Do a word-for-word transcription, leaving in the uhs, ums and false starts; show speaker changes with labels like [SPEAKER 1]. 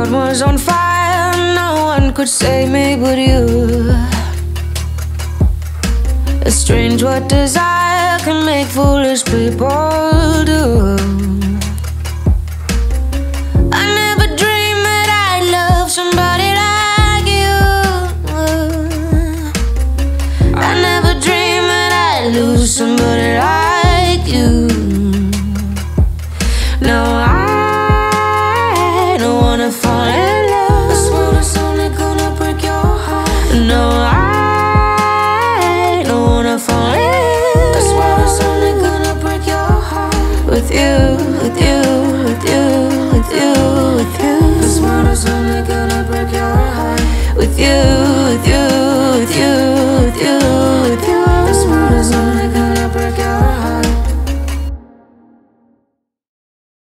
[SPEAKER 1] world was on fire, no one could save me but you. It's strange what desire can make foolish people do. I never dreamed that I'd love somebody like you. I never dreamed that I'd lose somebody like you. No, I don't wanna fall in love. This world is only gonna break your heart. No, I don't wanna fall in love. This world is only gonna break your heart. With you, with you, with you, with you, with you. This world is only gonna break your heart. With you, with you.